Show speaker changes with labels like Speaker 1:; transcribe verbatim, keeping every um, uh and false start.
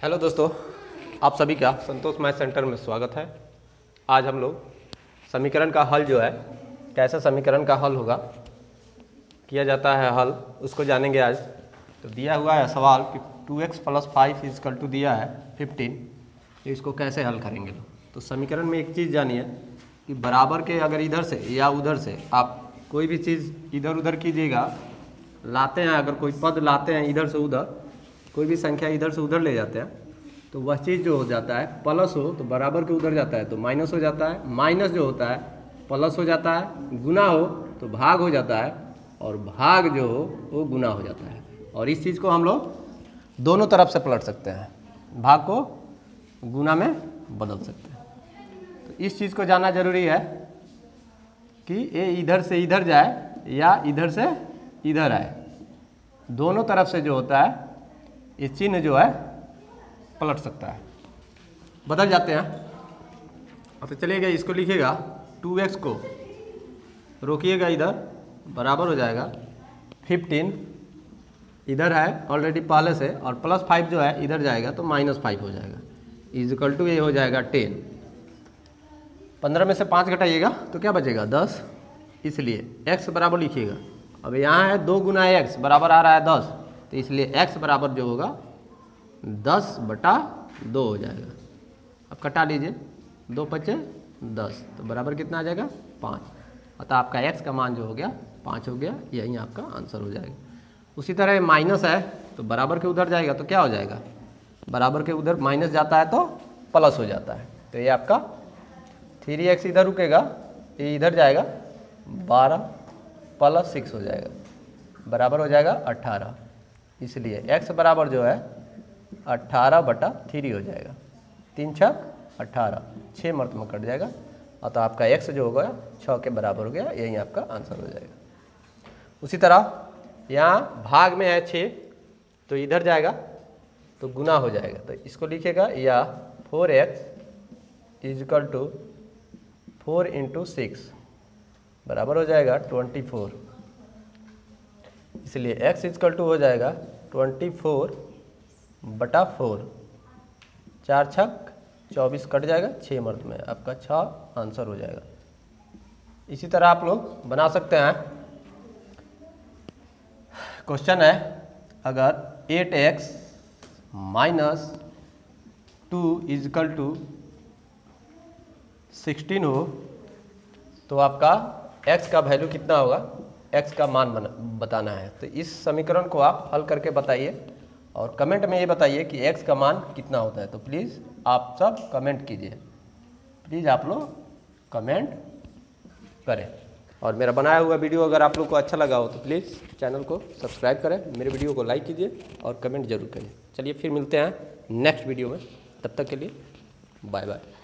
Speaker 1: Hello दोस्तों, आप सभी का संतोष मैथ सेंटर में स्वागत है। आज हम लोग समीकरण का हल जो है, कैसे समीकरण का हल होगा, किया जाता है हल, उसको जानेंगे आज। तो दिया हुआ है सवाल कि two X plus five equal to दिया है फिफ्टीन, तो इसको कैसे हल करेंगे लोग। तो समीकरण में एक चीज़ जानिए कि बराबर के अगर इधर से या उधर से आप कोई भी चीज़ इधर उधर कीजिएगा, लाते हैं, अगर कोई पद लाते हैं इधर से उधर, कोई भी संख्या इधर से उधर ले जाते हैं, तो वह चीज़ जो हो जाता है प्लस हो तो बराबर के उधर जाता है तो माइनस हो जाता है, माइनस जो होता है प्लस हो जाता है, गुना हो तो भाग हो जाता है, और भाग जो हो वो गुना हो जाता है। और इस चीज़ को हम लोग दोनों तरफ से पलट सकते हैं, भाग को गुना में बदल सकते हैं। तो इस चीज़ को जानना जरूरी है कि ये इधर से इधर जाए या इधर से इधर आए, दोनों तरफ से जो होता है ये चिन्ह जो है पलट सकता है, बदल जाते हैं। तो चलिएगा, इसको लिखिएगा टू एक्स को रोकिएगा इधर, बराबर हो जाएगा फिफ्टीन, इधर है ऑलरेडी पहले से, और प्लस फाइव जो है इधर जाएगा तो माइनस फाइव हो जाएगा, इजिकल टू ये हो जाएगा टेन। पंद्रह में से पाँच घटाइएगा तो क्या बचेगा दस, इसलिए x बराबर लिखिएगा। अब यहाँ है दो गुना एक्स बराबर आ रहा है दस, तो इसलिए x बराबर जो होगा दस बटा दो हो जाएगा। अब कटा लीजिए, दो पचे दस, तो बराबर कितना आ जाएगा पाँच। अतः आपका x का मान जो हो गया पाँच हो गया, यही आपका आंसर हो जाएगा। उसी तरह माइनस है तो बराबर के उधर जाएगा तो क्या हो जाएगा, बराबर के उधर माइनस जाता है तो प्लस हो जाता है, तो ये आपका थ्री एक्स इधर रुकेगा, ये इधर जाएगा, बारह प्लस सिक्स हो जाएगा, बराबर हो जाएगा अट्ठारह। इसलिए x बराबर जो है अट्ठारह बटा थ्री हो जाएगा, तीन छक अट्ठारह, छः मर्त में कट जाएगा, और तो आपका x जो होगा छः के बराबर हो गया, यही आपका आंसर हो जाएगा। उसी तरह यहाँ भाग में है छः, तो इधर जाएगा तो गुना हो जाएगा, तो इसको लिखेगा या four X equal to four into six बराबर हो जाएगा ट्वेंटी फोर। इसलिए x इजकल टू हो जाएगा ट्वेंटी फोर बटा फोर, चार छक चौबीस कट जाएगा, छः मर्द में आपका छः आंसर हो जाएगा। इसी तरह आप लोग बना सकते हैं। क्वेश्चन है, अगर eight X minus two equal to sixteen हो तो आपका x का वैल्यू कितना होगा, x का मान बना बताना है। तो इस समीकरण को आप हल करके बताइए और कमेंट में ये बताइए कि x का मान कितना होता है। तो प्लीज़ आप सब कमेंट कीजिए, प्लीज़ आप लोग कमेंट करें। और मेरा बनाया हुआ वीडियो अगर आप लोग को अच्छा लगा हो तो प्लीज़ चैनल को सब्सक्राइब करें, मेरे वीडियो को लाइक कीजिए और कमेंट जरूर करिए। चलिए फिर मिलते हैं नेक्स्ट वीडियो में, तब तक के लिए बाय बाय।